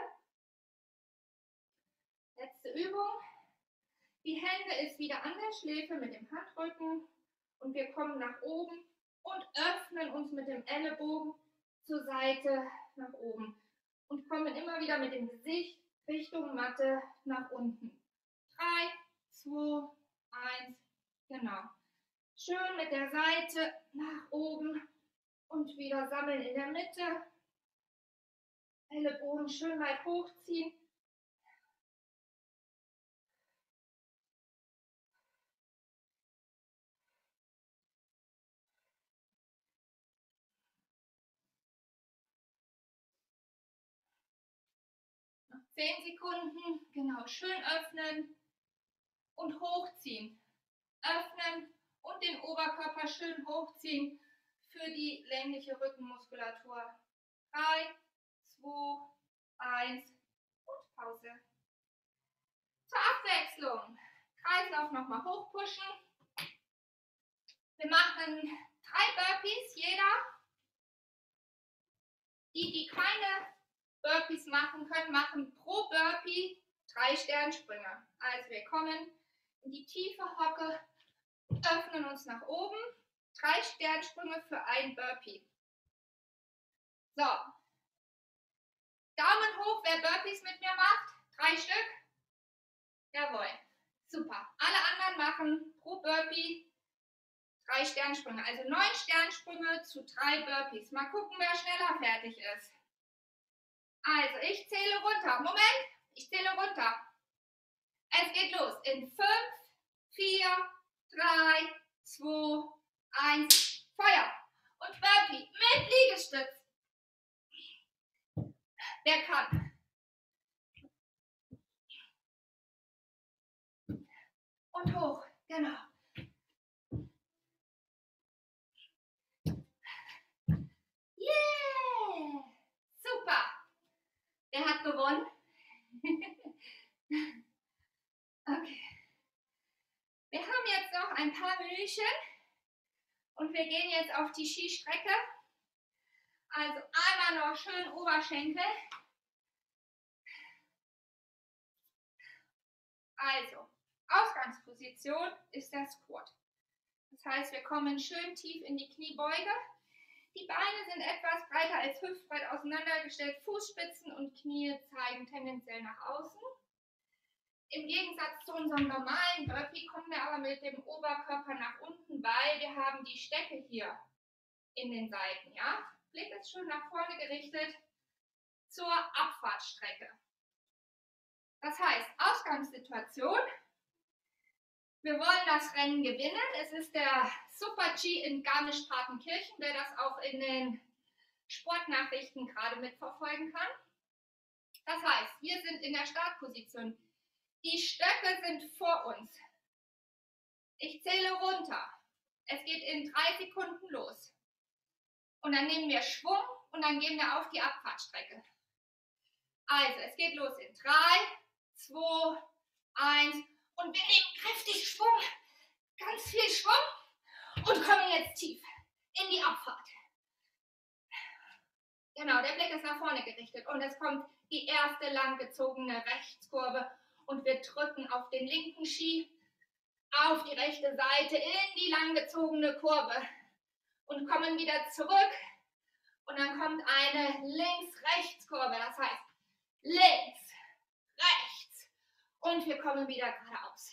A: Letzte Übung. Die Hände ist wieder an der Schläfe mit dem Handrücken und wir kommen nach oben und öffnen uns mit dem Ellenbogen zur Seite nach oben und kommen immer wieder mit dem Gesicht Richtung Matte nach unten. Drei, zwei, eins, genau. Schön mit der Seite nach oben und wieder sammeln in der Mitte. Ellenbogen schön weit hochziehen. Noch zehn Sekunden. Genau, schön öffnen und hochziehen. Öffnen und den Oberkörper schön hochziehen für die längliche Rückenmuskulatur. drei, zwei, eins und Pause. Zur Abwechslung. Kreislauf nochmal hochpushen. Wir machen drei Burpees, jeder. Die, die keine Burpees machen können, machen pro Burpee drei Sternsprünge. Also wir kommen in die tiefe Hocke, öffnen uns nach oben. Drei Sternsprünge für ein Burpee. So. Daumen hoch, wer Burpees mit mir macht. Drei Stück. Jawohl. Super. Alle anderen machen pro Burpee drei Sternsprünge. Also neun Sternsprünge zu drei Burpees. Mal gucken, wer schneller fertig ist. Also, ich zähle runter. Moment, ich zähle runter. Es geht los. In fünf, vier, drei, zwei, eins, Feuer. Und Burpee mit Liegestütz. Wer kann? Und hoch, genau. Yeah! Super. Wer hat gewonnen? Okay. Wir haben jetzt noch ein paar Minütchen und wir gehen jetzt auf die Skistrecke. Also einmal noch schön Oberschenkel. Also, Ausgangsposition ist der Squat. Das heißt, wir kommen schön tief in die Kniebeuge. Die Beine sind etwas breiter als hüftbreit auseinandergestellt. Fußspitzen und Knie zeigen tendenziell nach außen. Im Gegensatz zu unserem normalen Burpee kommen wir aber mit dem Oberkörper nach unten, weil wir haben die Stecke hier in den Seiten. Ja? Blick ist schön nach vorne gerichtet zur Abfahrtsstrecke. Das heißt, Ausgangssituation. Wir wollen das Rennen gewinnen. Es ist der Super-G in Garmisch-Partenkirchen, wer das auch in den Sportnachrichten gerade mitverfolgen kann. Das heißt, wir sind in der Startposition. Die Stöcke sind vor uns. Ich zähle runter. Es geht in drei Sekunden los. Und dann nehmen wir Schwung und dann gehen wir auf die Abfahrtsstrecke. Also, es geht los in drei, zwei, eins und wir nehmen kräftig Schwung, ganz viel Schwung und kommen jetzt tief in die Abfahrt. Genau, der Blick ist nach vorne gerichtet und es kommt die erste langgezogene Rechtskurve und wir drücken auf den linken Ski, auf die rechte Seite in die langgezogene Kurve und kommen wieder zurück und dann kommt eine Links-Rechts-Kurve, das heißt links, rechts und wir kommen wieder geradeaus.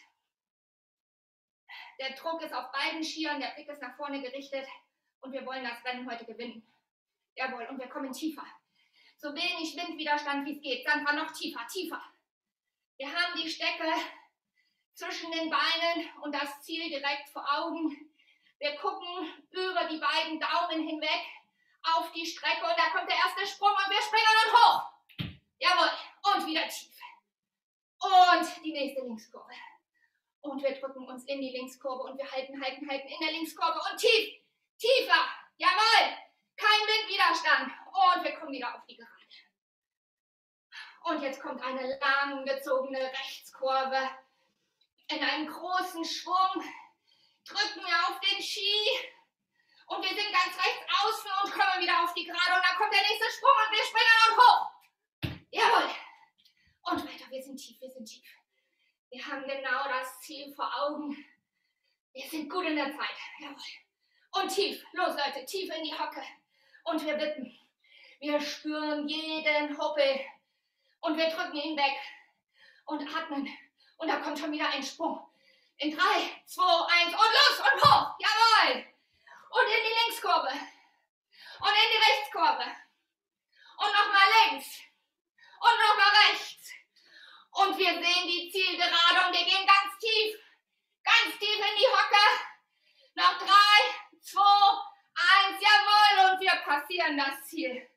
A: Der Druck ist auf beiden Skiern, der Blick ist nach vorne gerichtet und wir wollen das Rennen heute gewinnen. Jawohl, und wir kommen tiefer. So wenig Windwiderstand wie es geht. Sandra, noch tiefer, tiefer. Wir haben die Stecke zwischen den Beinen und das Ziel direkt vor Augen. Wir gucken über die beiden Daumen hinweg auf die Strecke und da kommt der erste Sprung und wir springen dann hoch. Jawohl, und Und wieder tief. Und die nächste Linkskurve. Und wir drücken uns in die Linkskurve und wir halten, halten, halten in der Linkskurve und tief, tiefer. Jawohl. Kein Windwiderstand. Und wir kommen wieder auf die Gerade. Und jetzt kommt eine langgezogene Rechtskurve. In einem großen Schwung drücken wir auf den Ski. Und wir sind ganz rechts außen und kommen wieder auf die Gerade. Und dann kommt der nächste Sprung und wir springen und hoch. Jawohl. Und weiter. Wir sind tief, wir sind tief. Wir haben genau das Ziel vor Augen. Wir sind gut in der Zeit. Jawohl. Und tief. Los, Leute. Tief in die Hocke. Und wir wippen. Wir spüren jeden Huppel. Und wir drücken ihn weg. Und atmen. Und da kommt schon wieder ein Sprung. In drei, zwei, eins und los und hoch. Jawohl. Und in die Linkskurve. Und in die Rechtskurve. Und nochmal links. Und nochmal rechts. Und wir sehen die Zielgerade und wir gehen ganz tief. Ganz tief in die Hocke. Noch drei, zwei, eins. Jawohl. Und wir passieren das Ziel.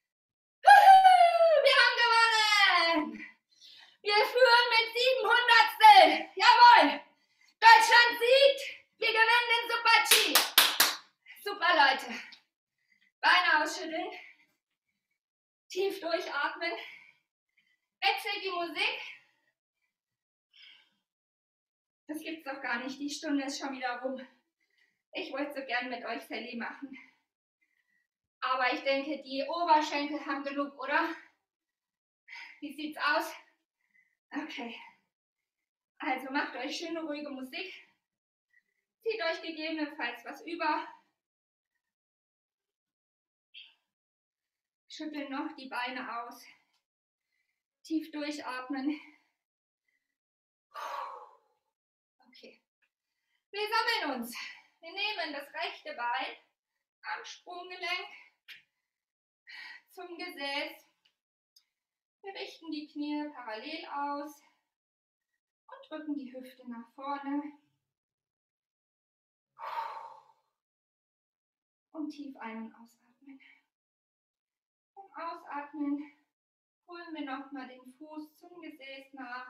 A: Wir haben gewonnen. Wir führen mit sieben Hundertstel. Jawohl. Deutschland siegt. Wir gewinnen den Super-G. Super, Leute. Beine ausschütteln. Tief durchatmen. Wechselt die Musik. Das gibt's doch gar nicht. Die Stunde ist schon wieder rum. Ich wollte so gern mit euch Sally machen. Aber ich denke, die Oberschenkel haben genug, oder? Wie sieht's aus? Okay. Also macht euch schöne, ruhige Musik. Zieht euch gegebenenfalls was über. Schütteln noch die Beine aus. Tief durchatmen. Okay. Wir sammeln uns. Wir nehmen das rechte Bein am Sprunggelenk zum Gesäß. Wir richten die Knie parallel aus und drücken die Hüfte nach vorne. Und tief ein- und ausatmen. Beim Ausatmen holen wir nochmal den Fuß zum Gesäß nach.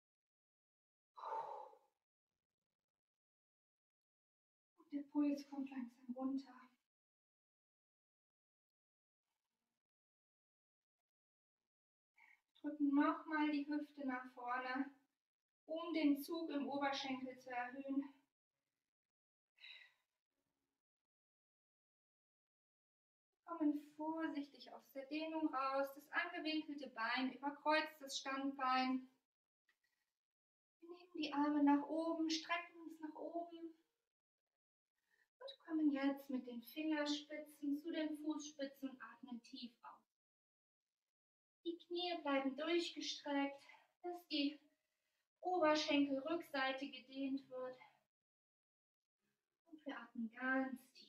A: Und der Puls kommt langsam runter. Drücken nochmal die Hüfte nach vorne, um den Zug im Oberschenkel zu erhöhen. Kommen vorsichtig aus der Dehnung raus, das angewinkelte Bein überkreuzt das Standbein. Wir nehmen die Arme nach oben, strecken uns nach oben und kommen jetzt mit den Fingerspitzen zu den Fußspitzen und atmen tief aus. Die Knie bleiben durchgestreckt, dass die Oberschenkelrückseite gedehnt wird. Und wir atmen ganz tief.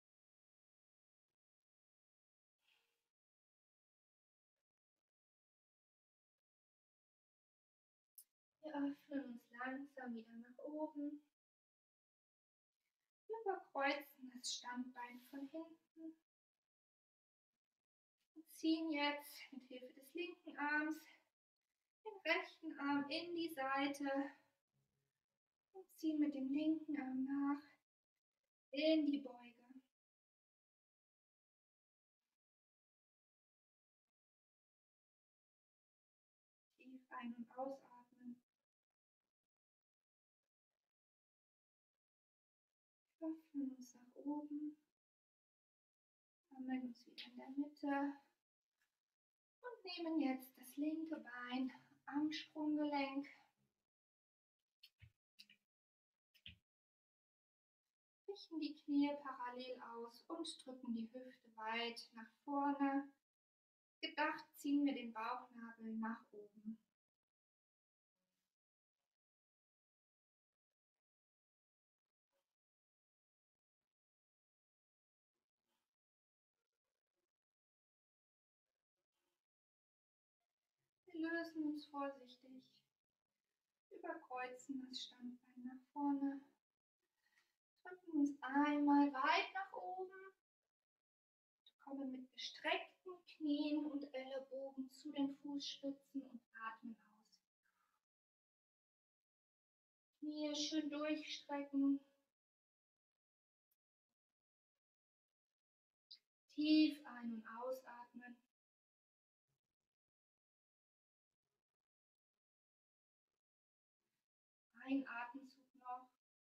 A: Wir öffnen uns langsam wieder nach oben. Wir überkreuzen das Standbein von hinten. Und ziehen jetzt mit Hilfe des linken Arms den rechten Arm in die Seite und ziehen mit dem linken Arm nach in die Beuge. Tief ein- und ausatmen. Öffnen uns nach oben. Sammeln uns wieder in der Mitte. Und nehmen jetzt das linke Bein am Sprunggelenk. Richten die Knie parallel aus und drücken die Hüfte weit nach vorne. Gedacht ziehen wir den Bauchnabel nach oben. Wir lösen uns vorsichtig, überkreuzen das Standbein nach vorne, drücken uns einmal weit nach oben, kommen mit gestreckten Knien und Ellenbogen zu den Fußspitzen und Knie schön durchstrecken. Tief ein- und ausatmen. Ein Atemzug noch.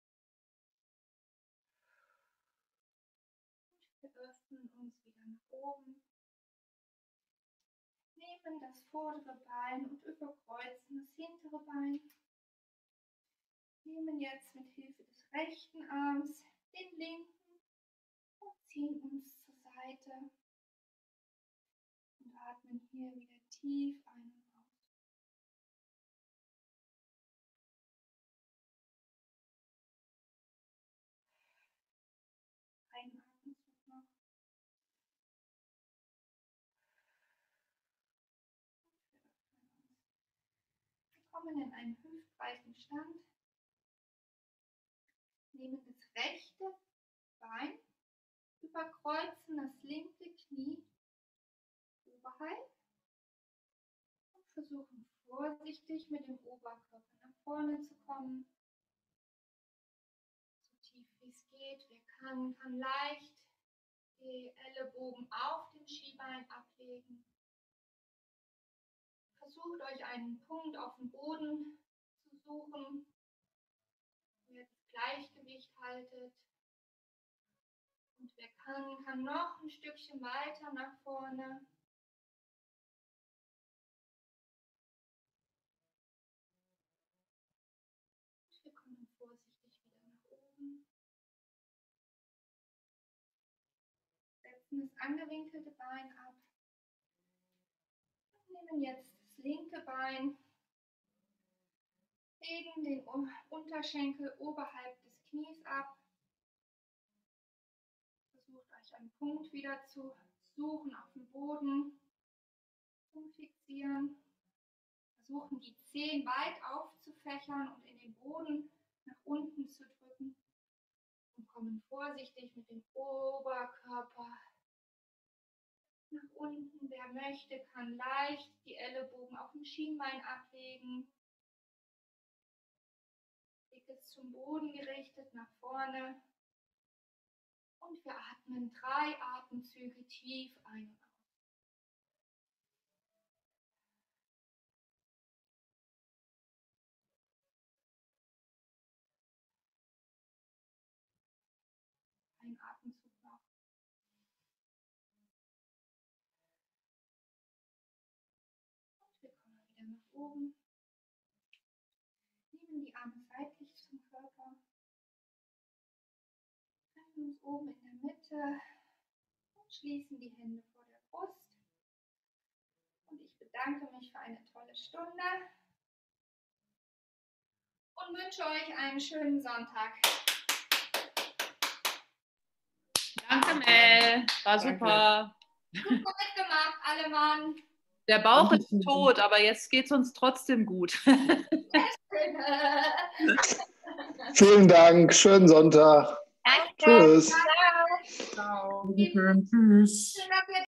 A: Wir öffnen uns wieder nach oben. Nehmen das vordere Bein und überkreuzen das hintere Bein. Nehmen jetzt mit Hilfe des rechten Arms den linken und ziehen uns zur Seite. Und atmen hier wieder tief ein und aus. Ein Atemzug noch. Wir kommen in einen hüftbreiten Stand. Nehmen das rechte Bein, überkreuzen das linke Knie oberhalb und versuchen vorsichtig mit dem Oberkörper nach vorne zu kommen. So tief wie es geht. Wer kann, kann leicht die Ellenbogen auf dem Schienbein ablegen. Versucht euch einen Punkt auf dem Boden zu suchen, wo ihr das Gleichgewicht haltet. Und wer kann, kann noch ein Stückchen weiter nach vorne. Und wir kommen vorsichtig wieder nach oben. Setzen das angewinkelte Bein ab. Und nehmen jetzt das linke Bein, legen den Unterschenkel oberhalb des Knies ab. Versucht euch einen Punkt wieder zu suchen auf dem Boden. Zum Fixieren. Versuchen die Zehen weit aufzufächern und in den Boden nach unten zu drücken. Und kommen vorsichtig mit dem Oberkörper nach unten. Wer möchte, kann leicht die Ellenbogen auf dem Schienbein ablegen. Blick ist zum Boden gerichtet, nach vorne. Und wir atmen drei Atemzüge tief ein und aus. Ein Atemzug noch. Und wir kommen wieder nach oben. Nehmen die Arme seitlich zum Körper. Treffen uns oben in der Mitte und schließen die Hände vor der Brust. Und ich bedanke mich für eine tolle Stunde und wünsche euch einen schönen Sonntag.
B: Danke, Mel. War
C: Danke.
B: super.
A: Gut mitgemacht, alle Mann.
B: Der Bauch
C: Danke.
B: ist tot, aber jetzt geht es uns trotzdem gut.
C: Vielen Dank, schönen Sonntag.
A: Danke.
C: Tschüss.
A: Ciao.
B: Ciao.
C: Tschüss.
A: Schön, dass ihr